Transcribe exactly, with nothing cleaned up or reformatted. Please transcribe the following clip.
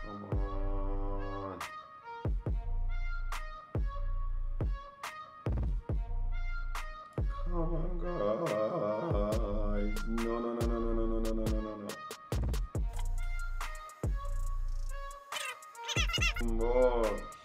Come on. Come on, guys. No, no, no, no, no, no, no, no, no, no, no. More.